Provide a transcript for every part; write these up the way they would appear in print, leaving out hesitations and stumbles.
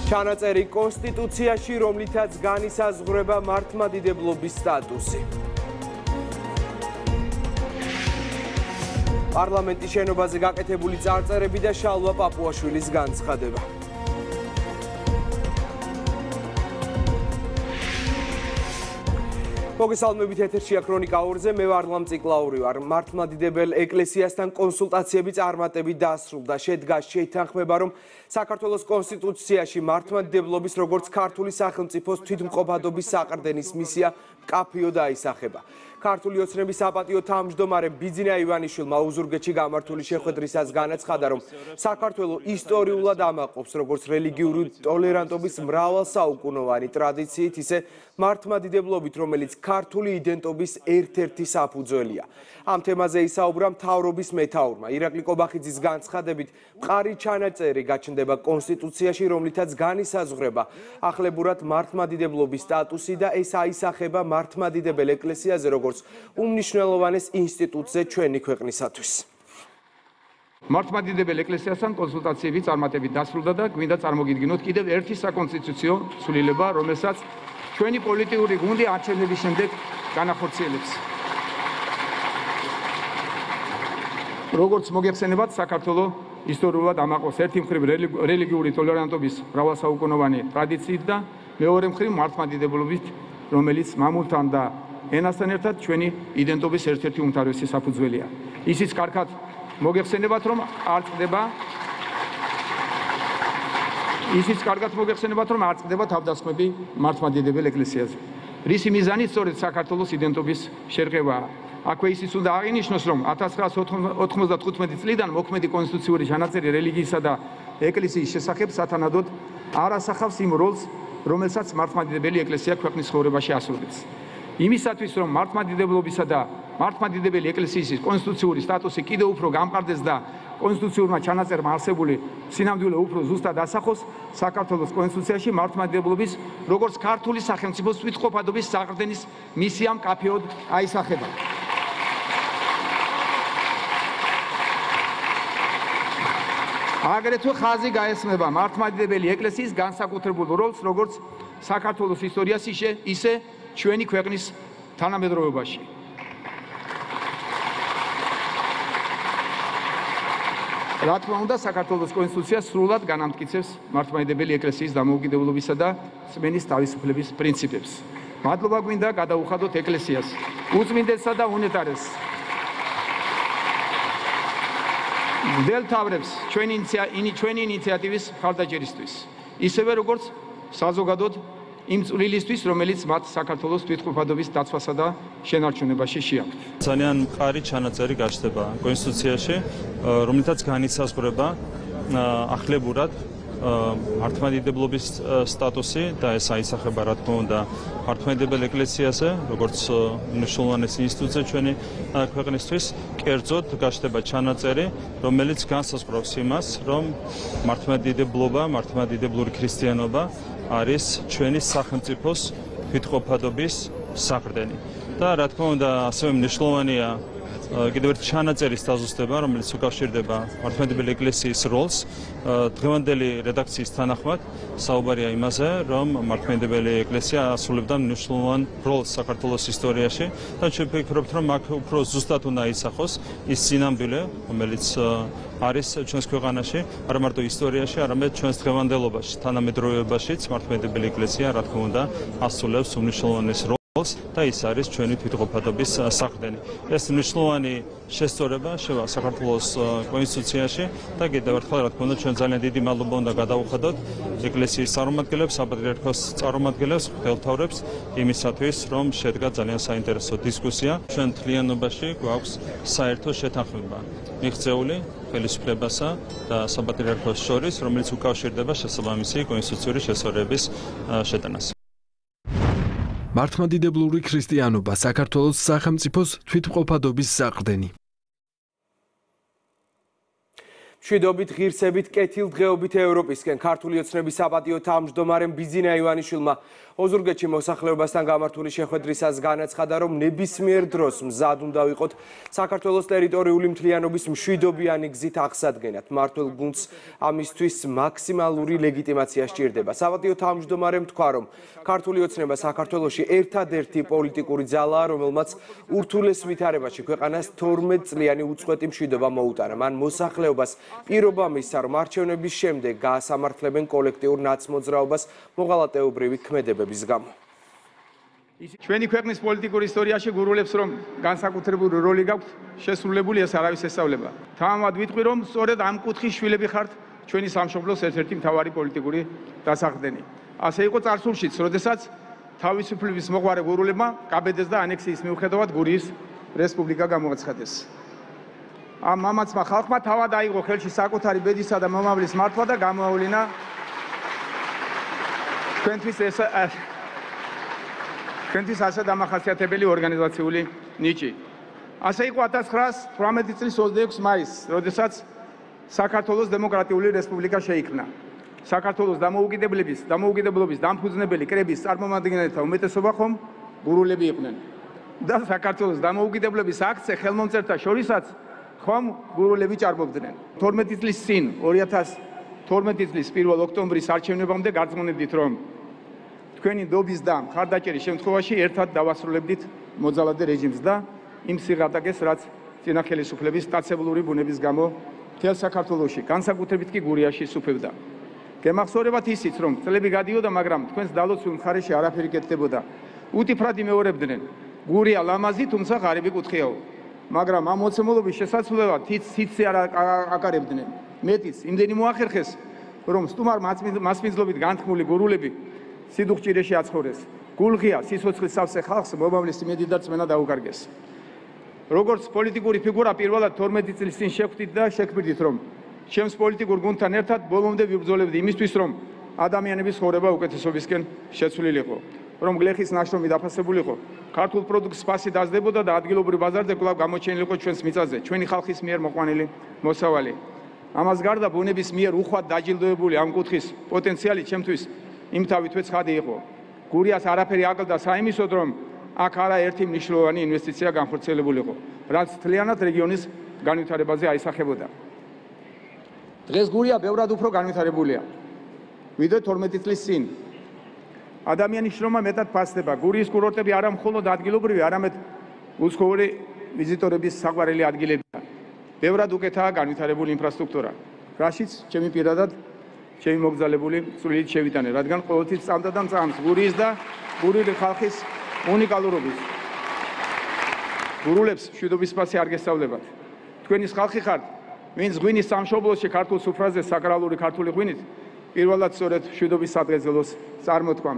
ჩანაწერი კონსტიტუციაში, რომლითაც განისაზღვრება მართლმადიდებლობის სტატუსი. პარლამენტის შენობაზე გაკეთებული წარწერები და შალვა პაპუაშვილის განცხადება. მოგესალმებით ეთერშია ქრონიკა 2-ზე, მე ვარ ლამ ციკლაური ვარ. მართლმადიდებელ ეკლესიასთან კონსულტაციები წარმატებით დასრულდა. შედგა შეითანხმება, რომ საქართველოს კონსტიტუციაში მართლმადიდებლობის როგორც ქართული სახელმწიფოს თვითმყოფადობის საყრდენის მისია მკაფიოდ აისახება. ქართული ოცნების საპატიო თავმჯდომარე ბიძინა ივანიშვილმა ოზურგეთში გამართული შეხვედრისას განაცხადა, რომ საქართველო ისტორიულად ამაყობს როგორც რელიგიური ტოლერანტობის მრავალსაუკუნოვანი ტრადიციით, ისე მართლმადიდებლობით, რომელიც ქართული იდენტობის ერთ-ერთი საფუძველია. ამ თემაზე ისაუბრა მთავრობის მეთაურმა. ირაკლი კობახიძის განცხადებით, მყარი ჩანაწერი გაჩნდება კონსტიტუციაში, რომლითაც განისაზღვრება ახლებურად მართლმადიდებლობის სტატუსი და ეს აისახება მართლმადიდებელ ეკლესიაზე, როგორც უმნიშვნელოვანეს ინსტიტუტზე ჩვენი ქვეყნისათვის. მართლმადიდებელ ეკლესიასთან კონსულტაციები წარმატებით დასრულდა და გვინდა წარმოგიდგინოთ კიდევ ერთი საკონსტიტუციო ცვლილება, რომელსაც ჩვენი პოლიტიკური გუნდი არჩევნების შემდეგ განახორციელებს. როგორც მოგეხსენებათ, საქართველო ისტორიულად ამაყობს ერთი მხრივ რელიგიური ტოლერანტობის მრავალსაუკუნოვანი ტრადიციით და მეორე მხრივ მართლმადიდებლობით, რომელიც მამულთან და ენასთან ერთად ჩვენი იდენტობის ერთ-ერთი უმთავრესი საფუძველია. ისიც კარგად მოგეხსენებათ, რომ არ წყდება თავდასხმები მართლმადიდებელ ეკლესიაზე. რისი მიზანით სწორედ საქართველოს იდენტობის შერყევაა. აქვე ისიც უნდა აღინიშნოს, რომ 1995 წლიდან მოქმედი კონსტიტუციური ჩანაწერი რელიგიისა და ეკლესიის შესახებ სათანადოდ არ ასახავს იმ როლს, რომელსაც მართლმადიდებელი ეკლესია ქვეყნის ცხოვრებაში ასრულებს. იმისათვის, რომ მართლმადიდებლობისა და მართლმადიდებელი ეკლესიის კონსტიტუციური სტატუსი კიდევ უფრო გამყარდეს და კონსტიტუციურმა ჩანაწერმა არსებული სინამდვილე უფრო ზუსტად ასახოს, საქართველოს კონსტიტუციაში მართლმადიდებლობის როგორც ქართული სახელმწიფოს თვითმყოფადობის საყრდენის მისია მკაფიოდ აისახება. აგრეთვე ხაზი გაესმება მართლმადიდებელი ეკლესიის განსაკუთრებულ როლს, როგორც საქართველოს ისტორიაში, ისე ჩვენი ქვეყნის თანამედროვეობაში. რა თქმა უნდა, საქართველოს კონსტიტუცია სრულად განამტკიცებს მართლმადიდებელი ეკლესიის დამოუკიდებლობისა და რწმენის თავისუფლების პრინციპებს. მადლობა გვინდა გადაუხადოთ ეკლესიას, უწმინდესსა და უნეტარესს. მდელ თავრებს ჩვენი ინიციატივის მხარდაჭერისთვის, ისევე როგორც საზოგადოდ იმ წვლილისთვის, რომელიც მათ საქართველოს თვითმყოფადობის დაცვასა და შენარჩუნებაში შეაქვთ. ძალიან მყარი ჩანაწერი გაჩნდება კონსტიტუციაში, რომლითაც განისაზღვრება ახლებურად მართლმადიდებლობის სტატუსი და ეს აისახება, რა თქმა უნდა, მართლმადიდებელ ეკლესიაზე, როგორც მნიშვნელოვანეს ინსტიტუტზე ჩვენი ქვეყნისთვის. კერძოდ გაჩნდება ჩანაწერი, რომელიც განსაზღვრავს იმას, რომ მართლმადიდებლობა, მართლმადიდებლური ქრისტიანობა არის ჩვენი სახელმწიფოს თვითმყოფადობის საყრდენი. და რა თქმა უნდა, ასევე მნიშვნელოვანია კიდევ ერთი ჩანაწერის დაზუსტება, რომელიც უკავშირდება მართლმადიდებელი ეკლესიის როლს. დღევანდელი რედაქციის თანახმად საუბარია იმაზე, რომ მართლმადიდებელი ეკლესია ასრულებდა მნიშვნელოვან როლს საქართველოს ისტორიაში და ჩვენ ვფიქრობთ, რომ აქ უფრო ზუსტად უნდა აისახოს ის სინამდვილე, რომელიც არის ჩვენს ქვეყანაში, არა მარტო ისტორიაში, არამედ ჩვენს დღევანდელობაში, თანამედროვეობაშიც მართლმადიდებელი ეკლესია, რა თქმა უნდა, ასრულებს უმნიშვნელოვანეს როლს. და ის არის ჩვენი თვითმყოფადობის საყრდენი. ეს მნიშვნელოვანი შესწორება შევა საქართველოს კონსტიტუციაში და კიდევ ერთხელ რა თქმა უნდა ჩვენ ძალიან დიდი მადლობა უნდა გადავუხადოთ ეკლესიის წარმომადგენლებს, საპატრიარქოს წარმომადგენლებს, ხელმძღვანელებს იმისათვის, რომ შედგა ძალიან საინტერესო დისკუსია. ჩვენ თლიანობაში გვაქვს საერთო შეთანხმება მიღწეული ხელისუფლებასა და საპატრიარქოს შორის, რომელიც უკავშირდება შესაბამისი კონსტიტუციური შესწორების შეტანას. მართლმადიდებლური ქრისტიანობა საქართველოს სახელმწიფოს თვითმყოფადობის საყრდენი. მშვიდობით, ღირსებით, კეთილდღეობით ევროპისკენ ქართული ოცნების საპატიო თავმჯდომარემ ბიზინა ივანიშვილმა ოზურგეთში მოსახლეობასთან გამართული შეხვედრისას განაცხადა, რომ ნებისმიერ დროს მზად უნდა ვიყოთ საქართველოს ტერიტორიული მთლიანობის მშვიდობიანი გზით აღსადგენად. მმართველ გუნდს ამისთვის მაქსიმალური ლეგიტიმაცია სჭირდება. საპატიო თავმჯდომარემ თქვა, რომ ქართული ოცნება საქართველოში ერთადერთი პოლიტიკური ძალაა, რომელმაც ურთულეს ვითარებაში ქვეყანას 12 წლიანი უწყვეტი მშვიდობა მოუტანა. მან მოსახლეობას პირობა მისცა, რომ არჩევნების შემდეგ გაასამართლებენ კოლექტიურ ნაცმოძრაობას მოღალატეობრივი ქმედებების გამო. ჩვენი ქვეყნის პოლიტიკურ ისტორიაში გურულებს, რომ განსაკუთრებული როლი გაქვთ, შესრულებული ეს არავის ესწავლება. თავად ვიტყვი, რომ სწორედ ამ კუთხის შვილები ხართ ჩვენი სამშობლოს ერთ-ერთი მთავარი პოლიტიკური დასახდენი. ასე იყო წარსულშიც, როდესაც თავისუფლების მოყვარე გურულებმა კაბედეს და ანექსიის მიუხედავად გურიის რესპუბლიკა გამოაცხადეს. ამ მამაცმა ხალხმა თავად აიღო ხელში საკუთარი ბედისა და მომავლის მართვა და გამოავლინა ჩვენთვის ასე დამახასიათებელი ორგანიზაციული ნიჭი. ასე იყო 1918 წლის 26 მაისს, როდესაც საქართველოს დემოკრატიული რესპუბლიკა შეიქმნა. საქართველოს დამოუკიდებლობის დამფუძნებელი კრების წარმომადგენელთა უმეტესობა ხომ გურულები იყვნენ. და საქართველოს დამოუკიდებლობის აქტზე ხელმომწერთა შორისაც ხომ გურულები ჭარბობდნენ. 12 წლის წინ 2012 წლის 1 ოქტომბრის არჩევნებამდე გარწმუნებდით, რომ თქვენი ნდობის და მხარდაჭერის შემთხვევაში ერთად დავასრულებდით მოძალადე რეჟიმს და იმ სიღატაკეს, რაც წინა ხელისუფლების სტაცებლური ბუნების გამო მთელ საქართველოში, განსაკუთრებით კი გურიაში სუფევდა. გემახსოვრებათ ისიც, რომ წლები გადიოდა, მაგრამ თქვენს დალოცულ მხარეში არაფერი კეთდებოდა. უთიფრად იმეორებდნენ, გურია ლამაზი, თუმცა ღარიბი კუთხეაო. მაგრამ ამ მოცემულობის შესაძლებლად თითს არ აკარებდნენ. მეტიც, იმდენი მოახერხეს, რომ სტუმარ მასპინძლობით განთქმული გურულები სიდუხჭირეში აცხოვრეს. გულღია სიცოცხლის სავსე ხალხს მომავლის იმედი და რწმენა დაუკარგეს. როგორც პოლიტიკური ფიგურა პირველად 12 წლის წინ შეხვდით და შექმნით, რომ ჩემს პოლიტიკურ გუნდთან ერთად ბოლომდე ვიბრძოლებდი იმისთვის, რომ ადამიანების ცხოვრება უკეთესობისკენ შეცვლილიყო. რომ გლეხის ნაშრომი დაფასებულიყო, ქართულ პროდუქტს ფასი დაზდებოდა და ადგილობრივ ბაზარზე კვლავ გამოჩენილიყო ჩვენს მიწაზე, ჩვენი ხალხის მიერ მოყვანილი მოსავალი. ამას გარდა ბუნების მიერ უხვად დაჯილდოებული ამ კუთხის პოტენციალი ჩემთვის იმთავითვე ცხადი იყო. გურიას არაფერი აკლდა საიმისოდ, რომ აქ არაერთი მნიშვნელოვანი ინვესტიცია განხორციელებულიყო, რაც მთლიანად რეგიონის განვითარებაზე აისახებოდა. დღეს გურია ბევრად უფრო განვითარებულია, ვიდრე 12 წლის წინ. ადამიანის შრომა მეტად ფასდება. გურიის კურორტები არა მხოლოდ ადგილობრივი, არამედ უცხოური ვიზიტორების საყვარელი ადგილებია. ბევრად უკეთაა განვითარებული ინფრასტრუქტურა, რაშიც ჩემი პირადად ჩემი მოგზაურებული წვლილით შევიტანე, რადგან ყოველთვის წამდა და წამს გურიის და გურიელი ხალხის უნიკალურობის. გურულებს მშვიდობის ფასი არ გესწავლებათ. თქვენი ხალხი ხართ, ვინც ღვინის სამშობლოში ქართულ სუფრაზე საკრალური ქართული ღვინით პირველად სწორედ მშვიდობის სადღეგრძელოს წარმოთქვამთ.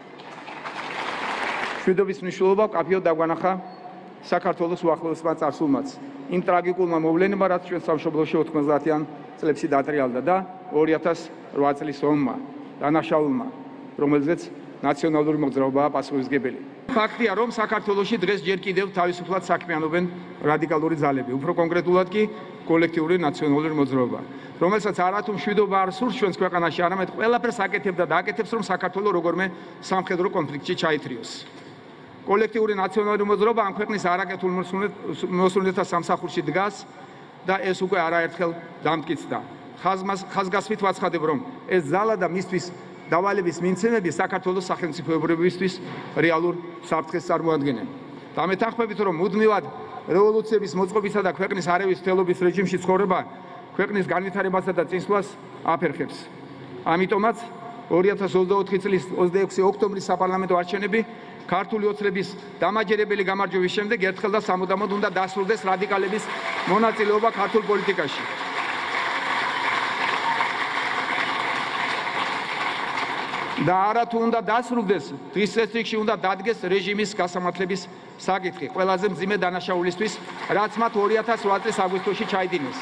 მშვიდობის მნიშვნელობა კაფეოდ დაგვანახა საქართველოს უახლოესმა წარსულმაც, იმ ტრაგიკულმა მოვლენებმა, რაც ჩვენ სამშობლოში 90-იან წლებში დატრიალდა და 2008 წლის ომმა, დანაშაულმა, რომელზეც ნაციონალური მოძრაობაა პასუხისმგებელი. ფაქტია, რომ საქართველოში დღეს ჯერ კიდევ თავისუფლად საქმიანობენ რადიკალური ძალები, უფრო კონკრეტულად კი კოლექტიური ნაციონალური მოძრაობა, რომელსაც არათუ მშვიდობა არ სურს ჩვენს ქვეყანაში, არამედ ყველაფერს აკეთებდა და აკეთებს, რომ საქართველო როგორმე სამხედრო კონფლიქტში ჩაითრიოს. კოლექტიური ნაციონალური მოძრაობა ამ ქვეყნის არაკეთილ მოსწონეთა სამსახურში დგას და ეს უკვე არაერთხელ დამტკიცდა. ხაზგასმით ვაცხადებ, რომ ეს ძალა და მისთვის დავალების მიმცემები საქართველოს სახელმწიფოებრებისთვის რეალურ საფრთხეს წარმოადგენენ. დამეთანხმებით, რომ მუდმივად რევოლუციების მოწყობისა და ქვეყნის არევის მცდელობის რეჟიმში ცხოვრება ქვეყნის განვითარებასა და წინსვლას აფერხებს. ამიტომაც 2024 წლის 26 ოქტომბრის საპარლამენტო არჩევნები ქართული ოცნების დამაჯერებელი გამარჯვების შემდეგ ერთხელ და სამუდამოდ უნდა დასრულდეს რადიკალების მონაწილეობა ქართულ პოლიტიკაში. და არათუ უნდა დასრულდეს, დღის წესრიგში უნდა დადგეს რეჟიმის გასამართლების საკითხი ყველაზე მძიმე დანაშაულისთვის, რაც მათ 2008 წლის აგვისტოში ჩაიდინეს.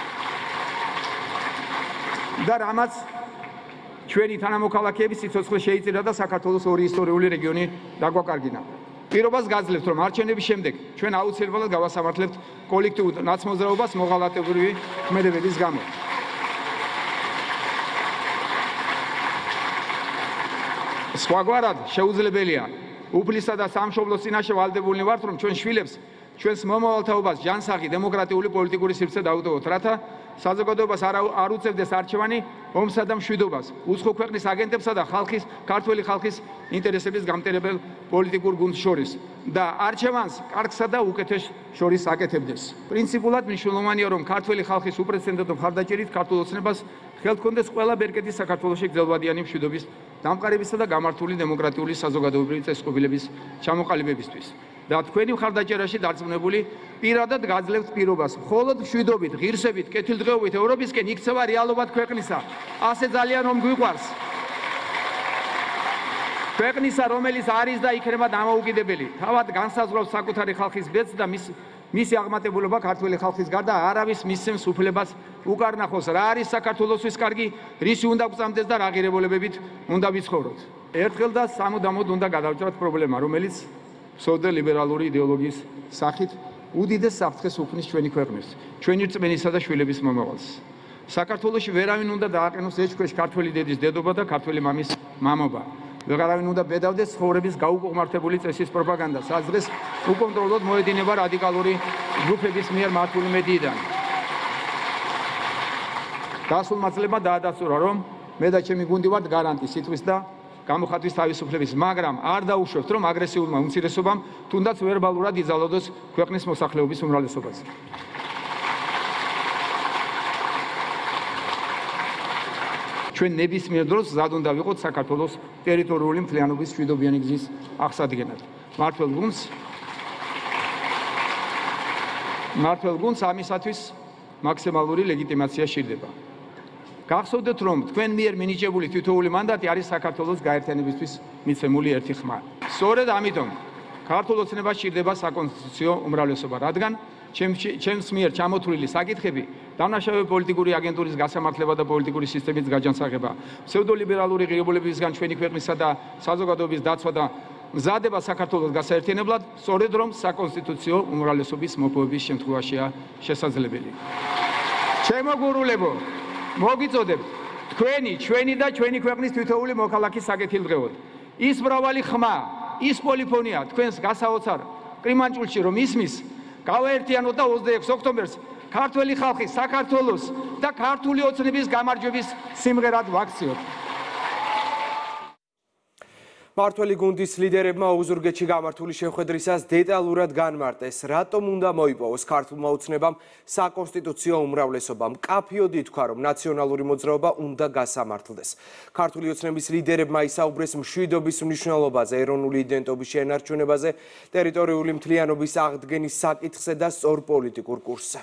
და რამაც ჩვენი თანამოქალაქეების სიცოცხლე შეიწირა და საქართველოს ორი ისტორიული რეგიონი დაგვაკარგინა. პირობას გაძლევთ, რომ არჩევნების შემდეგ ჩვენ აუცილებლად გავასამართლებთ კოლექტიურ ნაცმოძრაობას მოღალატებრივი ქმედებების გამო. სხვაგვარად შეუძლებელია უფლისა და სამშობლოს წინაშე ვალდებულნი ვართ, რომ ჩვენ შვილებს ჩვენს მომავალთაობას ჯანსაღი დემოკრატიული პოლიტიკური სივრცე დაუტოვოთ, რათა საზოგადოებას არ უწევდეს არჩევანი ომსა და მშვიდობას, უცხო ქვეყნის აგენტებსა და ქართველი ხალხის ინტერესების გამტერებელ პოლიტიკურ გუნდს შორის და არჩევანს კარგსა და უკეთეს შორის აკეთებდეს. პრინციპულად მნიშვნელოვანია, რომ ქართველი ხალხის უპრეცედენტო მხარდაჭერით ქართულ ოცნებას ხელთქონდეს ყველა ბერკეტი საქართველოში გრძელვადიანი მშვიდობის დამყარებისა და გამართული დემოკრატიული საზოგადოებრივი წესწყობილების ჩამოყალიბებისთვის. და თქვენი მხარდაჭერაში დარწმუნებული პირადად გაძლევთ პირობას მხოლოდ მშვიდობით, ღირსებით, კეთილდღეობით ევროპისკენ იქცევა რეალობად ქვეყნისა. ასე ძალიან რომ გვიყვარს ქვეყნისა, რომელიც არის და იქნება დამოუკიდებელი. თავად განსაზღვრავს საკუთარი ხალხის ბედს და მისი აღმატებულობა ქართველი ხალხის გარდა არავის მისცემს უფლებას უკარნახოს, რა არის საქართველოსთვის კარგი, რისი უნდა გვწამდეს და რა ღირებულებებით უნდა ვიცხოვროთ. ერთხელ და სამუდამოდ უნდა გადავჭრათ პრობლემა, რომელიც სოციალ ლიბერალური იდეოლოგიის სახით უდიდეს საფრთხეს უქმნის ჩვენი ქვეყნის, ჩვენი რწმენისა და შვილების მომავალს. საქართველოში ვერავინ უნდა დააყენოს ეჭქვეშ ქართველი დედის დედობა და ქართველი მამის მამობა. ვეღარავინ უნდა ბედავდეს ცხოვრების გაუკუღმართებული წესის პროპაგანდას, რაც დღეს უკონტროლოდ მოედინება რადიკალური ჯგუფების მიერ მართული მედიიდან. დასულმა წლებმა დაადასტურა, რომ მე და ჩემი გუნდი ვართ გარანტი სიტყვის და გამოხატვის თავისუფლების, მაგრამ არ დაუშვებთ, რომ აგრესიულმა უმცირესობამ თუნდაც ვერბალურად იზალოდოს ქვეყნის მოსახლეობის უმრავლესობაზე. ჩვენ ნებისმიერ დროს მზად უნდა ვიყოთ საქართველოს ტერიტორიული მთლიანობის მშვიდობიანი გზის აღსადგენად. მართლ გუნდს ამისათვის მაქსიმალური ლეგიტიმაცია სჭირდება. გახსოვდეთ, რომ თქვენ მიერ მინიჭებული თითოეული მანდატი არის საქართველოს გაერთიანებისთვის მიცემული ერთი ხმა. სწორედ ამიტომ ქართულ ოცნებას სჭირდება საკონსტიტუციო უმრავლესობა, რადგან ჩემს მიერ ჩამოთვლილი საკითხები დამნაშავე პოლიტიკური აგენტურის გასამართლება და პოლიტიკური სისტემის გაჯანსაღება, ფსევდოლიბერალური ღირებულებებისგან ჩვენი ქვეყნისა და საზოგადოების დაცვა და მზადება საქართველოს გასაერთიანებლად, სწორედ რომ საკონსტიტუციო უმრავლესობის მოპოვების შემთხვევაშია შესაძლებელი. ჩემო გურულებო, მოგიწოდებთ ჩვენი და ჩვენი ქვეყნის თითოეული მოქალაქის საკეთილდღეოდ. ის მრავალი ხმა, ის პოლიფონია თქვენს გასაოცარ კრიმანჭულში რომ ისმის, გავაერთიანოთ და 26 ოქტომბერს ქართველი ხალხი საქართველოს და ქართული ოცნების გამარჯვების სიმღერად ვაქციოთ. მართველი გუნდის ლიდერებმა ოზურგეთში გამართული შეხვედრისას დეტალურად განმარტეს, რატომ უნდა მოიპოვოს ქართულმა ოცნებამ საკონსტიტუციო უმრავლესობა. მკაფიოდ ითქვა, რომ ნაციონალური მოძრაობა უნდა გასამართლდეს. ქართული ოცნების ლიდერებმა ისაუბრეს მშვიდობის მნიშვნელობაზე, ეროვნული იდენტობის შენარჩუნებაზე, ტერიტორიული მთლიანობის აღდგენის საკითხზე და სწორ პოლიტიკურ კურსზე.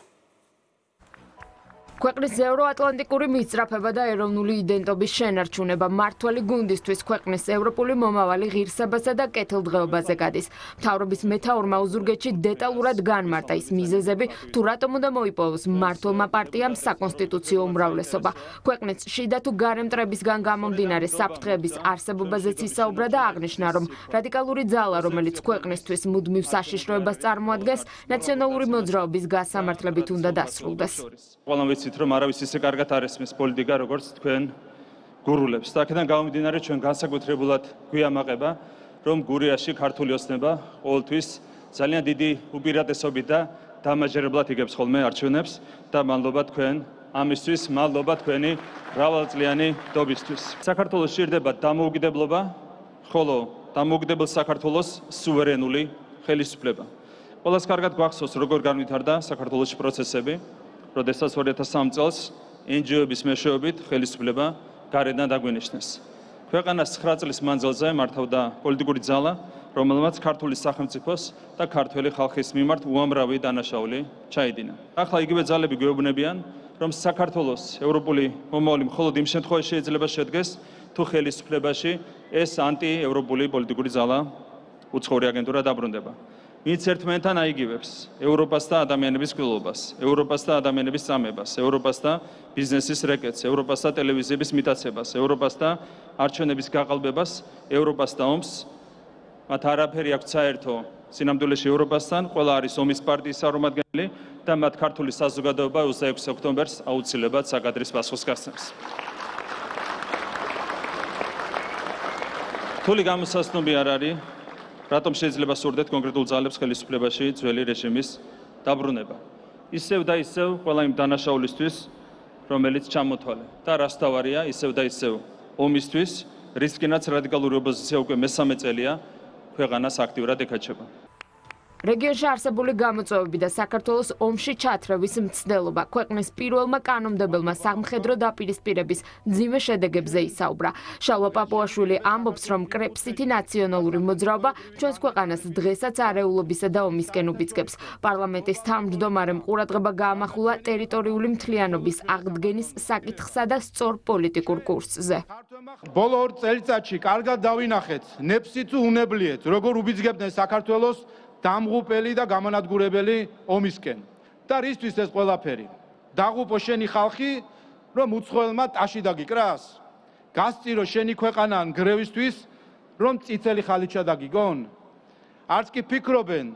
ქვეყნის ევროატლანტიკური მისწრაფება და ეროვნული იდენტობის შენარჩუნება მართველი გუნდისთვის ქვეყნის ევროპული მომავალი ღირსებასა და კეთილდღეობაზე გადის. მთავრობის მეთაურმა ოზურგეთში დეტალურად განმარტა ის მიზეზები, თუ რატომ უნდა მოიპოვოს მმართველმა პარტიამ საკონსტიტუციო უმრავლესობა. ქვეყნის შიდა თუ გარე მტრებისგან გამომდინარე საფრთხეების არსებობაზეც ისაუბრა და აღნიშნა, რომ რადიკალური ძალა, რომელიც ქვეყნისთვის მუდმივ საშიშროებას წარმოადგენს, ნაციონალური მოძრაობის გასამართლებით უნდა დასრულდეს. ვიცით, რომ არავის ისე კარგად არ ესმის პოლიტიკა, როგორც თქვენ გურულებს. და აქედან გამომდინარე, ჩვენ განსაკუთრებულად გვიამაყება, რომ გურიაში ქართული ოცნება ყოველთვის ძალიან დიდი უპირატესობით და დამაჯერებლად იგებს ხოლმე არჩევნებს და მადლობა თქვენ ამისთვის, მადლობა თქვენი მრავალწლიანი დობისთვის. საქართველოს სჭირდება დამოუკიდებლობა, ხოლო დამოუკიდებელ საქართველოს სუვერენული ხელისუფლება. ყველას კარგად გვახსოვს, როგორ განვითარდა საქართველოში პროცესები. როდესაც 2003 წელს NGO-ების მეშვეობით ხელისუფლება გარედან დაგვინიშნეს. ქვეყანას 9 წლის მანძილზე მართავდა პოლიტიკური ძალა, რომელმაც ქართული სახელმწიფოს და ქართველი ხალხის მიმართ უამრავი დანაშაული ჩაიდინა. ახლა იგივე ძალები გვეუბნებიან, რომ საქართველოს ევროპული მომავალი მხოლოდ იმ შემთხვევაში შეიძლება შედგეს, თუ ხელისუფლებაში ეს ანტიევროპული პოლიტიკური ძალა უცხოური აგენტურა დაბრუნდება. ვინც ერთმანეთთან აიგივებს ევროპას და ადამიანების კვლობას, ევროპას და ადამიანების წამებას, ევროპას და ბიზნესის რეკეტს, ევროპას და ტელევიზიების მიტაცებას, ევროპას და არჩევნების გაყალბებას, ევროპას და ომს, მათ არაფერი აქვს საერთო სინამდვილეში ევროპასთან, ყველა არის ომის პარტიის წარმომადგენელი და მათ ქართული საზოგადოება 26 ოქტომბერს აუცილებლად საკადრის პასუხს გასცემს. რთული გამოსასწრები არ არის, რატომ შეიძლება სურდეთ კონკრეტულ ძალებს ხელისუფლებაში ძველი რეჟიმის დაბრუნება. ისევ და ისევ ყველა იმ დანაშაულისთვის, რომელიც ჩამოთვალე. და რას თავარია, ისევ და ისევ ომისთვის, რისკინაც რადიკალური ოპოზიცია უკვე მესამე წელია ქვეყანას აქტიურად ეკაჩება. რეგიონში არსებული გამოწვევები და საქართველოს ომში ჩათრევის მცდელობა ქვეყნის პირველმა კანონმდებელმა სამხედრო დაპირისპირების მძიმე შედეგებზე ისაუბრა. შალვა პაპუაშვილი ამბობს, რომ კრეფსითი ნაციონალური მოძრაობა ჩვენს ქვეყანას დღესაც არეულობისა და ომისკენ უბიძგებს. პარლამენტის თავმჯდომარემ ყურადღება გაამახვილა ტერიტორიული მთლიანობის აღდგენის საკითხსა და სწორ პოლიტიკურ კურსზე. ბოლო 2 წელიწადში კარგად დავინახეთ, ნეფსი თუ უნებლიეთ, როგორ უბიძგებდნენ საქართველოს დამღუპელი და გამანადგურებელი ომისკენ. და რისთვის ეს ყველაფერი? დაღუპო შენი ხალხი, რომ უცხოელმა ტაში დაგიკრას? გასწირო შენი ქვეყანა გრევისთვის, რომ წითელი ხალიჩა დაგიგონ? არც კი ფიქრობენ,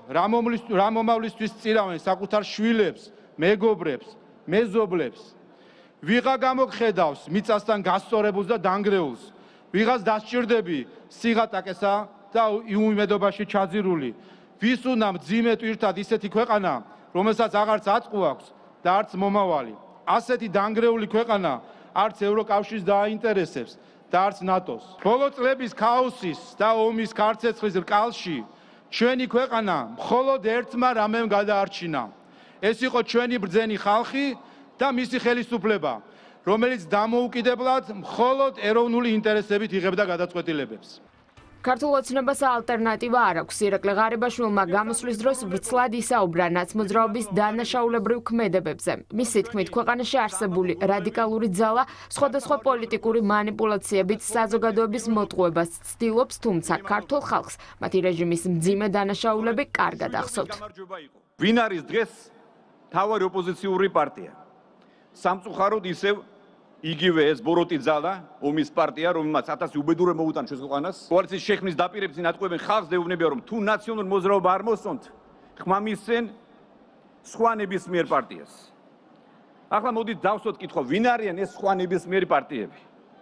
რა მომავლისთვის წირავენ საკუთარ შვილებს, მეგობრებს, მეზობლებს. ვიღა გამოგხედავს მიწასთან გასწორებულს და დანგრეულს. ვიღას დასჭირდები სიღატაკესა და იუმედობაში ჩაძირული. ვის უნდა მძიმე ტვირთად ისეთი ქვეყანა, რომელსაც აღარც აწყვი აქვს და არც მომავალი. ასეთი დანგრეული ქვეყანა არც ევროკავშირს დააინტერესებს და არც ნატოს. ბოლო წლების ქაოსის და ომის ქარცეცხლის რკალში ჩვენი ქვეყანა მხოლოდ ერთმა რამემ გადაარჩინა. ეს იყო ჩვენი ბრძენი ხალხი და მისი ხელისუფლება, რომელიც დამოუკიდებლად მხოლოდ ეროვნული ინტერესებით იღებდა გადაწყვეტილებებს. ქართულ ოცნებას ალტერნატივა არ აქვს. ირაკლი ღარიბაშვილმა გამოსვლის დროს ვრცლად ისაუბრა ნაცმოძრაობის დანაშაულებრივ ქმედებებზე. მისი თქმით, ქვეყანაში არსებული რადიკალური ძალა სხვადასხვა პოლიტიკური манипуляციებით საზოგადოების მოტყუებას ცდილობს, თუმცა ქართულ ხალხს მათი რეჟიმის მძიმე დანაშაულები კარგად ახსოვთ. ვინ არის დღეს მთავარი ოპოზიციური პარტია? სამწუხაროდ ისევ იგივე ეს ბოროტი ძალა, ომის პარტია, რომელმაც 1000 უბედურე მოუტანა ჩვენს ქვეყანას. კოალიციის შექმნის დაპირებითი ნატყუებენ ხალხს და ეუბნებიან, რომ თუ ნაციონალურ მოძრაობა არ მოსწონთ, ხმა მისცენ სხვა ნებისმიერ პარტიას. ახლა მოდით დავსვათ კითხვა, ვინ არიან ეს სხვა ნებისმიერი პარტიები?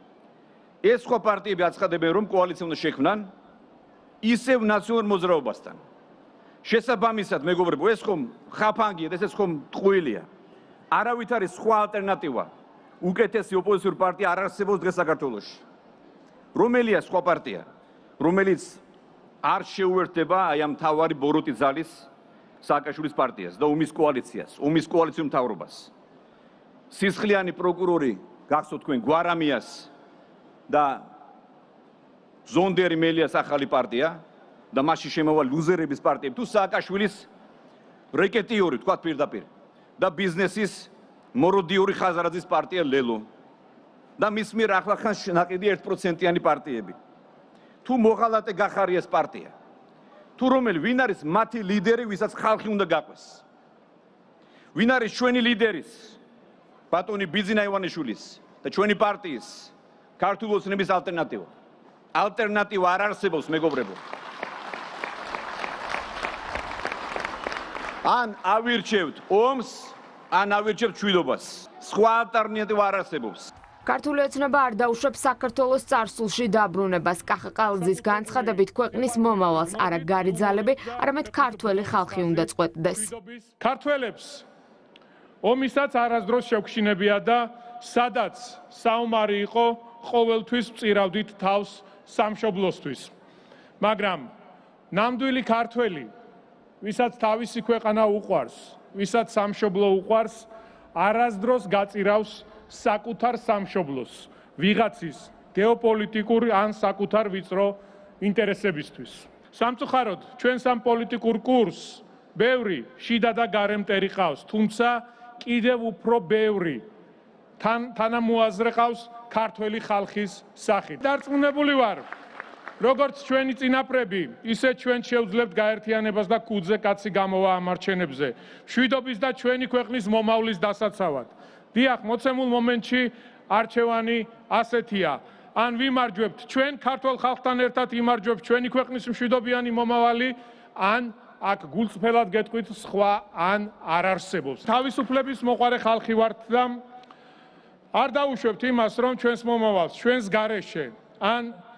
ეს სხვა პარტიები აცხადებენ, რომ კოალიცია უნდა შექმნან ისევ ნაციონალურ მოძრაობასთან. შესაბამისად, მეგობრებო, ეს ხომ ხაფანგია, ეს ხომ ტყუილია. არავით არის სხვა ალტერნატივა. უკეთესი ოპოზიციური პარტია არ არსებობს დღეს საქართველოში. რომელია სხვა პარტია, რომელიც არ შეუერთდება აი ამ მთავარი ბოროტი ძალის სააკაშვილის პარტიას და ომის კოალიციას, ომის კოალიციურ მთავრობას. სისხლიანი პროკურორი გახსოვთ თქვენ გვარამიას და ზონდერი მელიას ახალი პარტია და მასში შემოვალი ლუზერების პარტიები თუ სააკაშვილის რეკეტიორი თქვა პირდაპირ და ბიზნესის მოროდიური ხაზარაძის პარტია ლელო და მის მიერ ახლახან ნაყიდი 1%-იანი პარტიები. თუ მოღალატე გახარიას პარტია. თუ რომელი ვინ არის მათი ლიდერი, ვისაც ხალხი უნდა გაყვეს? ვინ არის ჩვენი ლიდერის, ბატონი ბიძინა ივანიშვილის და ჩვენი პარტიის ქართული ოცნების ალტერნატივა? ალტერნატივა არ არსებობს, მეგობრებო. ან ავირჩევთ ომს, ან ავირჩევთ მშვიდობას. სხვა ალტერნატივა არ არსებობს. ქართული ოცნება არ დაუშვებს საქართველოს წარსულში დაბრუნებას. კახა ყალძის განცხადებით, ქვეყნის მომავალს არა გარი ძალები, არამედ ქართველი ხალხი უნდა წყვეტდეს. ქართველებს ომისაც არასდროს შევქშინებია და სადაც საომარი იყო, ყოველთვის წირავდით თავს სამშობლოსთვის. მაგრამ ნამდვილი ქართველი, ვისაც თავისი ქვეყანა უყვარს, ვისაც სამშობლო უყვარს, არასდროს გაწირავს საკუთარ სამშობლოს, ვიღაცის გეოპოლიტიკური ან საკუთარ ვიწრო ინტერესებისთვის. სამწუხაროდ, ჩვენს ამ პოლიტიკურ კურსს ბევრი შიდა და გარემტერი ყავს, თუმცა კიდევ უფრო ბევრი თანამოაზრე ყავს ქართველი ხალხის სახით. დარწმუნებული ვარ, როგორც ჩვენი წინაპრები, ისე ჩვენ შევძლებთ გაერთიანებას და კუძზე კაცი გამოვა ამ არჩევნებზე, მშვიდობის და ჩვენი ქვეყნის მომავლის დასაცავად. დიახ, მოცემულ მომენტში არჩევანი ასეთია. ან ვიმარჯვებთ ჩვენ ქართულ ხალხთან ერთად იმარჯვებთ ჩვენი ქვეყნის მშვიდობიანი მომავალი, ან აქ გულწრფელად გეტყვით სხვა ან არ არსებობს. თავისუფლების მოყვარე ხალხი ვართ და არ დაუშვებთ იმას, რომ ჩვენს მომავალს, ჩვენს გარეშე, ან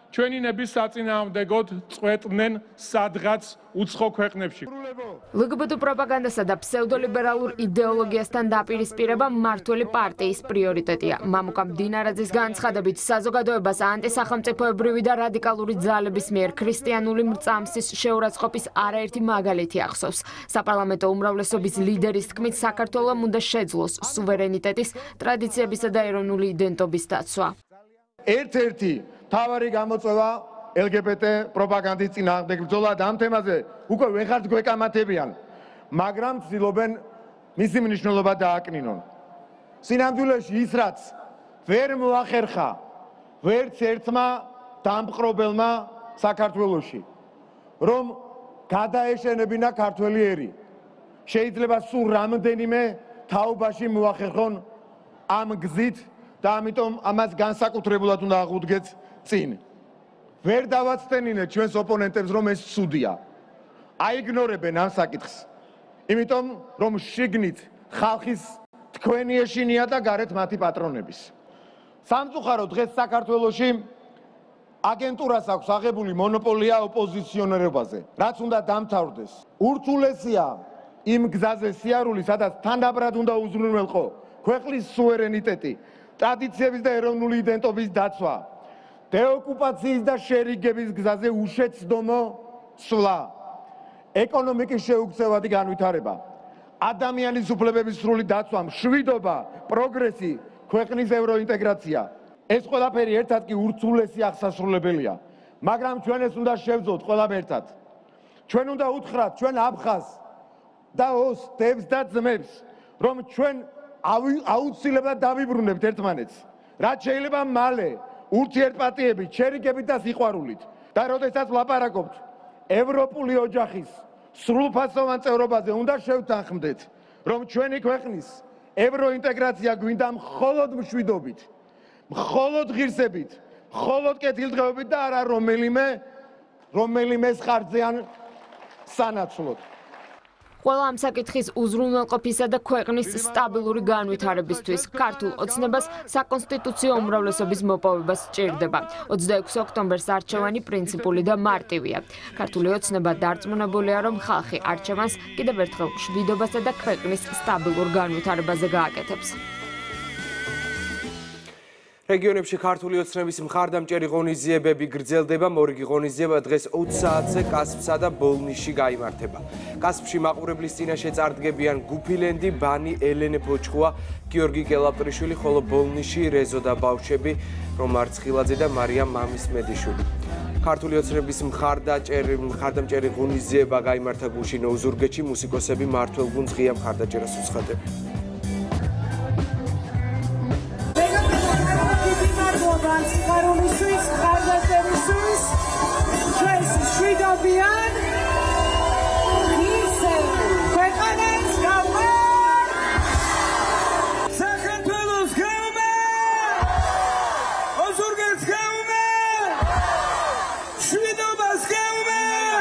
ჩვენინების საწინააღმდეგოდ წყვეტდნენ სადღაც უცხო ქვეყნებში. LGBT პროპაგანდასა და ფსევდოლიბერალურ იდეოლოგიასთან დაპირისპირება მმართველი პარტიის პრიორიტეტია. მამუკა მდინარაძის განცხადებით, საზოგადოებას ანტისახელმწიფოებრივი და რადიკალური ძალების მიერ ქრისტიანული მრწამსის შეურაცხყოფის არაერთი მაგალითი ახსოვს. საპარლამენტო უმრავლესობის ლიდერის თქმით, საქართველომ უნდა შეძლოს სუვერენიტეტის, ტრადიციებისა და ეროვნული იდენტობის დაცვა. ერთ-ერთი მთავარი გამოწვევა LGBT პროპაგანდის წინააღმდეგ ბრძოლა და ამ თემაზე უკვე ვეღარც გვეკამათებიან, მაგრამ ცდილობენ მისი მნიშვნელობა დააკნინონ. სინამდვილეში ის რაც ვერ მოახერხა ვერც ერთმა დამპყრობელმა საქართველოში, რომ გადაეშენებინა ქართველი ერი. შეიძლება სულ რამდენიმე თაობაში მოახერხონ ამ გზით და ამიტომ ამას განსაკუთრებულად უნდა აღუდგეთ წინ. ვერ დავაცდენინეთ ჩვენს ოპონენტებს, რომ ეს ცუდია. აიგნორებენ ამ საკითხს. იმიტომ, რომ შიგნით ხალხის თქვენი ეშინია და გარეთ მათი პატრონების. სამწუხაროდ დღეს საქართველოში აგენტურას აქვს აღებული მონოპოლია ოპოზიციონერობაზე, რაც უნდა დამთავრდეს. ურთულესია იმ გზაზე სიარული, სადაც თანაბრად უნდა უზრუნველყო ქვეყნის სუვერენიტეტი, ტრადიციების და ეროვნული იდენტობის დაცვა. დეოკუპაციის და შერიგების გზაზე უშეცდომო სვლა, ეკონომიკის შეუქცევადი განვითარება, ადამიანის უფლებების სრული დაცვა, მშვიდობა, პროგრესი, ქვეყნის ევროინტეგრაცია. ეს ყველაფერი ერთად კი ურთულესი აღსასრულებელია, მაგრამ ჩვენ ეს უნდა შევძოთ ყველამ ერთად. ჩვენ უნდა უთხრათ ჩვენ აფხაზს და ოს დევს და ძმებს, რომ ჩვენ აუცილებლად დავიბრუნებთ ერთმანეთს, რაც შეიძლება მალე ურთიერთპატიებით, შერიგებით და სიყვარულით. და როდესაც ვლაპარაკობთ ევროპული ოჯახის სრულფასოვან წევრობაზე, უნდა შევთანხმდეთ, რომ ჩვენი ქვეყნის ევროინტეგრაცია გვინდა მხოლოდ მშვიდობით, მხოლოდ ღირსებით, მხოლოდ კეთილდღეობით და არა რომელიმე ხარჯიან სანაცვლოდ. ყველა ამ საკითხის უზრუნველყოფისა და ქვეყნის სტაბილური განვითარებისთვის ქართულ ოცნებას საკონსტიტუციო უმრავლესობის მოპოვება სჭირდება. 26 ოქტომბერს არჩევანი პრინციპული და მარტივია. ქართული ოცნება დარწმუნებულია, რომ ხალხი არჩევანს კიდევ ერთხელ მშვიდობასა და ქვეყნის სტაბილურ განვითარებაზე გააკეთებს. რეგიონებში ქართული ოცნების მხარდამჭერი ღონისძიებები გრძელდება. მორიგი ღონისძიება დღეს 20 საათზე კასპსა და ბოლნიში გაიმართება. კასპში მაყურებლის წინაშე წარდგებიან გუფილენდი, ბანი, ელენე ფოჩხუა, გიორგი კელაპტრიშვილი, ხოლო ბოლნიში რეზო და ბავშვები, რომარ ცხილაძე და მარიამ მამისმედიშვილი. ქართული ოცნების მხარდამჭერი ღონისძიება გაიმართა გუშინ ოზურგეთში, მუსიკოსები მმართველ გუნდს ღია მხარდაჭერას უცხადებენ. Karolishis, Kardaterishis, Tracy Shridobian, Nisel, Kwekanes, Gauman, Sakhantulos, Gauman, Ozurgets, Gauman, Shridobas, Gauman.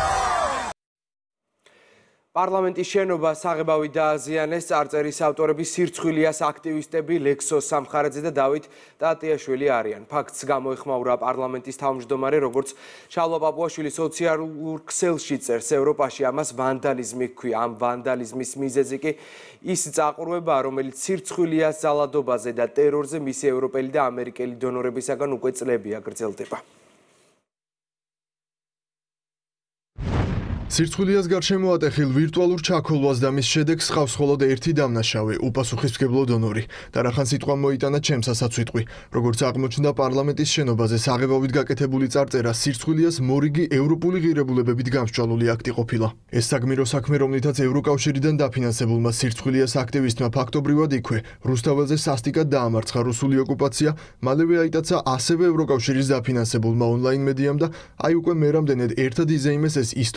პარლამენტის შენობა საღებავით დააზიანეს. წარწერის ავტორები სირცხვილიას აქტივისტები ლექსო სამხარაძე და დავით ტატიაშვილი არიან. ფაქტს გამოეხმაურა პარლამენტის თავმჯდომარე, როგორც შალვა პაპუაშვილი სოციალურ ქსელში წერს, ევროპაში ამას ვანდალიზმი ჰქვია. ამ ვანდალიზმის მიზეზი კი ის წაყრუება, რომელიც სირცხვილიას ძალადობაზე და ტერორზე მისი ევროპელი და ამერიკელი დონორებისაგან უკვე წლებია გრძელდება. სირცხვილიას გარშემო ატეხილ ვირტუალურ ჩაქოლვას და მის შედეგს ხავს მხოლოდ ერთი დამნაშავე, უპასუხისმგებლო დონორი. და რახან სიტყვა მოიტანა ჩემსასაც ვიტყვი. როგორც აღმოჩნდა პარლამენტის შენობაზე საღებავით გაკეთებული წარწერა სირცხვილიას მორიგი ევროპული ღირებულებებით გამსჭვალული აქტი ყოფილა. ეს საგმირო საქმე, რომლითაც ევროკავშირიდან დაფინანსებულმა სირცხვილიას აქტივისტმა ფაქტობრივად იქვე, რუსთაველზე სასტიკად დაამარცხა რუსული ოკუპაცია, მალევე აიტაცა ასევე ევროკავშირის დაფინანსებულმა ონლაინ მედიამ და აი უკვე მერამდენედ ერთად იზეიმეს ეს ისტორიული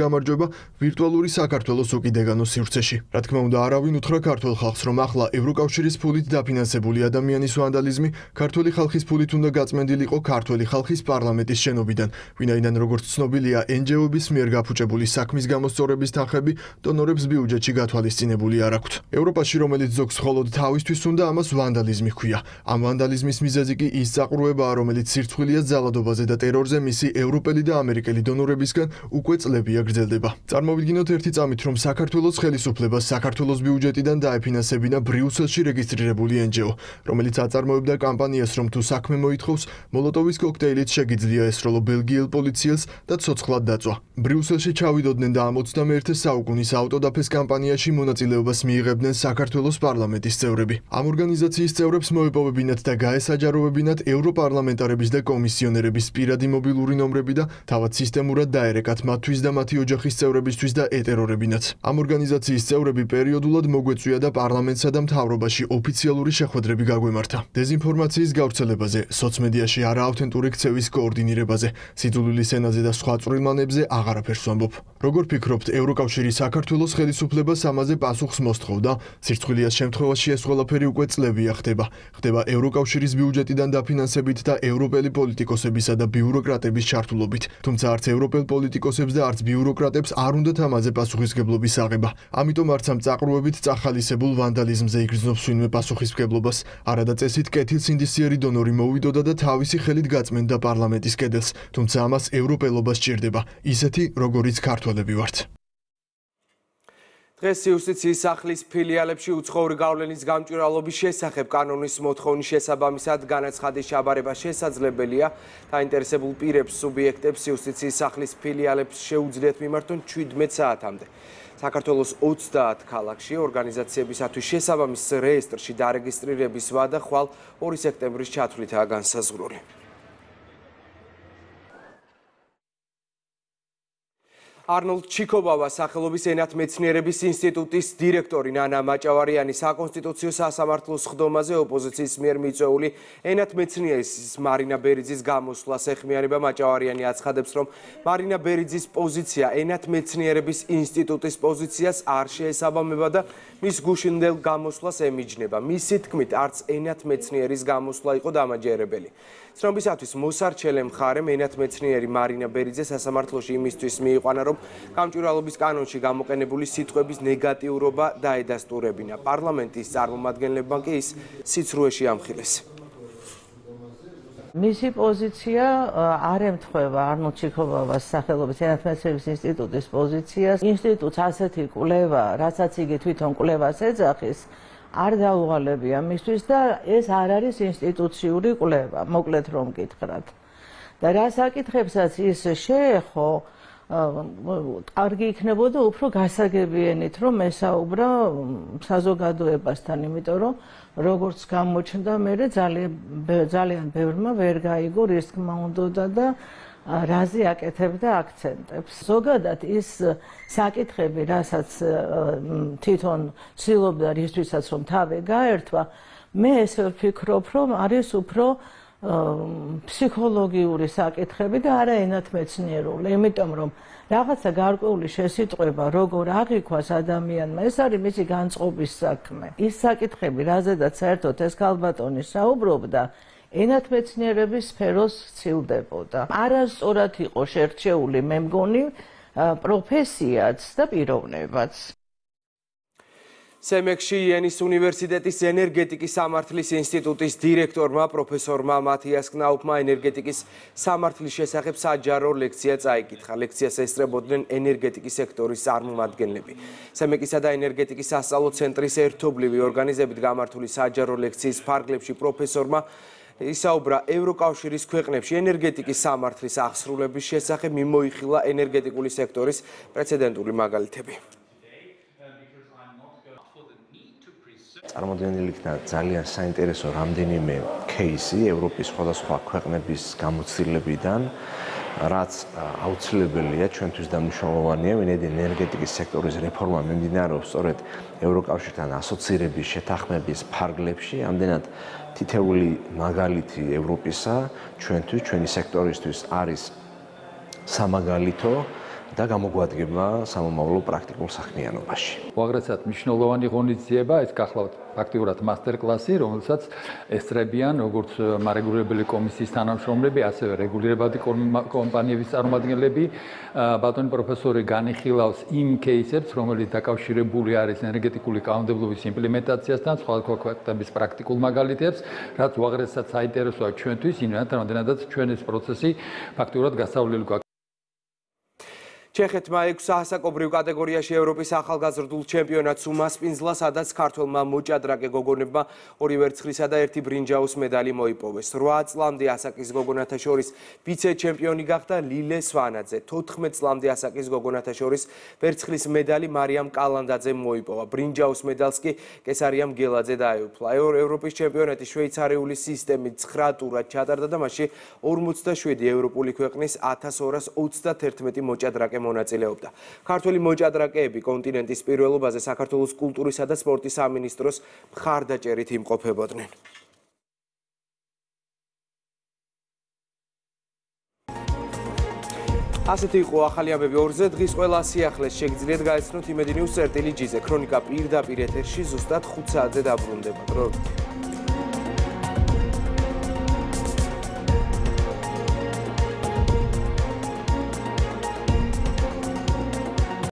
გამარჯვება ვირტუალური საქართველოს უკიდეგანოს სივრცეში. Რა თქმა უნდა, არავინ უთხრა ქართულ ხალხს, რომ ახლა ევროკავშირის ფულით დაფინანსებული ადამიანის ვანდალიზმი ქართული ხალხის ფულით უნდა გაწმენდილიყო ქართული ხალხის პარლამენტის შენობიდან, ვინაიდან როგორც ცნობილია, NGO-ების მიერ გაფუჭებული საქმის გამოსწორების თანხები დონორებს ბიუჯეტში გათვალისწინებული არ აქვთ. ევროპაში, რომელიც ზოგს მხოლოდ თავისთვის უნდა, ამას ვანდალიზმი ჰქვია. ამ ვანდალიზმის მიზეზი კი ის წაყრუებაა, რომელიც სირცხვილია ძალადობაზე და ტერორზე მისი ევროპელი და ამერიკელი დონორებისგან უკვე წლებია გრძელდება. წარმოვიდგინოთ ერთი წამით, რომ საქართველოს ხელისუფლებას საქართველოს ბიუჯეტიდან დაეფინანსებინა ბრიუსელში რეგისტრირებული NGO, რომელიც აწარმოებდა კამპანიას, რომ თუ საქმე მოითხოვს, მოლოტოვის კოქტეილით შეგიძლია ესროლო ბელგიელ პოლიციელს და ცოცხლად დაწვა. ბრიუსელში ჩავიდოდნენ და 21 საუკუნის აუტოდაფეს კამპანიაში მონაწილეობას მიიღებდნენ საქართველოს პარლამენტის წევრები. ამ ორგანიზაციის წევრებს მოეპოვებინათ და გაესაჯაროვებინათ ევროპარლამენტარების და კომისიონერების პირადი მობილური ნომრები და თავად სისტემურად დაერეკათ მათთვის და მათი ოჯახის წევრებისთვის და ეტერორებინათ. ამ ორგანიზაციის წევრები პერიოდულად მოგვეწვია და პარლამენტსა და მთავრობაში ოფიციალური შეხვედრები გაგვემართა. დეზინფორმაციის გავრცელებაზე, სოციმედიაში არაავთენტური ქცევის კოორდინირებაზე, სიძულვილის ენაზე და სხვა წვრილმანებზე აღარაფერს ვამბობ. როგორ ფიქრობთ, ევროკავშირი საქართველოს ხელისუფლებას ამაზე პასუხს მოსთხოვდა? სირცხვილიას შემთხვევაში ეს ყველაფერი უკვე წლებია ხდება. ხდება ევროკავშირის ბიუჯეტიდან დაფინანსებით და ევროპელი პოლიტიკოსებისა და ბიუროკრატების ჩართულობით. თუმცა არც ევროპელ პოლიტიკოსებს და არც ბიუროკრატებს არ უნდათ ამაზე პასუხისმგებლობის აღება. ამიტომ არც ამ წაყრუებით წახალისებულ ვანდალიზმზე იგრძნობს ვინმე პასუხისმგებლობას. არადა წესით კეთილსინდისიერი დონორი მოვიდოდა და თავისი ხელით გაწმენდა პარლამენტის კედელს, თუმცა ამას ევროპელობა სჭირდება, ისეთი როგორიც ქართველები ვართ. დღეს იუსტიციის სახლის ფილიალებში უცხოური გავლენის გამჭვირვალობის შესახებ კანონის მოთხოვნის შესაბამისად განაცხადის ჩაბარება შესაძლებელია. დაინტერესებულ პირებს სუბიექტებს იუსტიციის სახლის ფილიალებს შეუძლიათ მიმართონ 17 საათამდე. საქართველოს 30 ქალაქში ორგანიზაციებისათვის შესაბამის რეესტრში დარეგისტრირების ვადა ხვალ 2 სექტემბრის ჩათვლითაა განსაზღვრული. არნოლდ ჩიქობავა სახელობის ენათმეცნიერების ინსტიტუტის დირექტორი ნანა მაჭავარიანი საკონსტიტუციო სასამართლოს ხდომაზე ოპოზიციის მიერ მიწვეული ენათმეცნიერის მარინა ბერიძის გამოსვლას ეხმიანება. მაჭავარიანი აცხადებს, რომ მარინა ბერიძის პოზიცია ენათმეცნიერების ინსტიტუტის პოზიციას არ შეესაბამება და მის გუშინდელ გამოსვლას ემიჯნება. მისი თქმით, არც ენათმეცნიერის გამოსვლა იყო დამაჯერებელი. ცნობისათვის მოსარჩელე მხარემ ენათმეცნიერი მარინა ბერიძე სასამართლოში იმისთვის მიიყვანა, რომ გამჭვირვალობის კანონში გამოყენებული სიტყვების ნეგატიურობა დაედასტურებინა. პარლამენტის წარმომადგენლებმა კი ის სიცრუეში ამხილეს. მისი პოზიცია არ ემთხვევა არნოლდ ჩიქობავას სახელობის ენათმეცნიერების ინსტიტუტის პოზიციას. ინსტიტუტს ასეთი კვლევა, რასაც იგი თვითონ კვლევას ეძახის, არ დაუღალებია მისთვის და ეს არ არის ინსტიტუციური კვლევა, მოკლედ რომ გითხრათ. და რა საკითხებსაც ის შეეხო, კარგი იქნებოდა უფრო გასაგებიენით, რომ ესაუბრა საზოგადოებასთან, იმიტომ რომ როგორც გამოჩნდა, მე ძალიან ბევრმა ვერ გაიგო, რის თქმა უნდა და რაზე აკეთებდა აქცენტებს. ზოგადად ის საკითხები, რასაც თვითონ ცდილობდა რისთვისაც რომ თავი გაერთვა, მე ესე ვფიქრობ, რომ არის უფრო ფსიქოლოგიური საკითხები და არა ენათმეცნიერული, იმიტომ რომ რაღაცა გარკვეული შესიტყვება როგორ აღიქვას ადამიანმა, ეს არის მისი განწყობის საქმე. ის საკითხები, რაზედაც საერთოდ ეს ქალბატონი საუბრობდა, ენათმეცნიერების სფეროს სცილდებოდა. არასწორად იყო შერჩეული, მე მგონი, პროფესიაც და პიროვნებაც. სემექსში იენის უნივერსიტეტის ენერგეტიკის სამართლის ინსტიტუტის დირექტორმა პროფესორმა მათიას კნაუფმა ენერგეტიკის სამართლის შესახებ საჯარო ლექცია წაიკითხა. ლექციას ესწრებოდნენ ენერგეტიკის სექტორის წარმომადგენლები. სემექსისა და ენერგეტიკის სასწავლო ცენტრის ერთობლივი ორგანიზებით გამართული საჯარო ლექციის ფარგლებში პროფესორმა ისაუბრა ევროკავშირის ქვეყნებში ენერგეტიკის სამართლის აღსრულების შესახებ, მიმოიხილა ენერგეტიკული სექტორის პრეცედენტული მაგალითები. წარმოდგენილი იქნა ძალიან საინტერესო რამდენიმე кейსი ევროპის სხვადასხვა ქვეყნების გამოცდილებიდან, რაც აუცილებელია ჩვენთვის და მნიშვნელოვანია, ვინაიდან ენერგეტიკის სექტორის რეფორმა მიმდინარეობს სწორედ ევროკავშირთან ასოცირების შეთანხმების ფარგლებში. ამდენად თითეული მაგალითი ევროპისა ჩვენთვის, ჩვენი სექტორისთვის არის სამაგალითო და გამოგვადგება სამომავლო პრაქტიკულ საქმიანობაში. უაღრესად მნიშვნელოვანი ღონისძიება ეს გახლავთ ფაქტიურად მასტერკლასი, რომელსაც ესწრებიან როგორც მარეგულირებელი კომისიის თანამშრომლები, ასევე რეგულირებადი კომპანიების წარმომადგენლები. ბატონი პროფესორი განიხილავს იმ кейსებს, რომელიც დაკავშირებული არის ენერგეტიკული კანონმდებლობის იმპლემენტაციასთან, სხვადასხვა ქვეყნების პრაქტიკულ მაგალითებს, რაც უაღრესად საინტერესოა ჩვენთვის, იმათაც ჩვენ ეს პროცესი ფაქტიურად გასავლელი გვაქვს. ჩეხეთმა 6 საასაკობრივ კატეგორიაში ევროპის ახალგაზრდულ ჩემპიონატს უმასპინძლა, სადაც ქართველმა მოჭადრაკე გოგონებმა 2 ვერცხლისა და 1 ბრინჯაოს медаლი მოიპოვეს. 8 წლამდე ასაკის გოგონათა შორის ვიცე-ჩემპიონი გახდა ლილე სვანაძე. 14 წლამდე ასაკის გოგონათა შორის ვერცხლის медаლი მარიამ კალანდაძემ მოიპოვა. ბრინჯაოს медаლს კი კესარიამ გელაძე დაეუფლა. ევროპის ჩემპიონატი შვეიცარიული სისტემით 9 ტურად ჩატარდა და მასში 47 ევროპული ქვეყნის 1231 მოჭადრაკე მონაწილეობდა. ქართველი მოჭადრაკეები კონტინენტის პირველობაზე საქართველოს კულტურისა და სპორტის სამინისტროს მხარდაჭერით იმყოფებოდნენ. ასეთი იყო ახალი ამბები 2-ზე. დღის ყველა სიახლეს შეგიძლიათ გაეცნოთ იმედი ნიუს წერტილი ჯიზე. ქრონიკა პირდაპირ ეთერში ზუსტად 5 საათზე დაბრუნდება.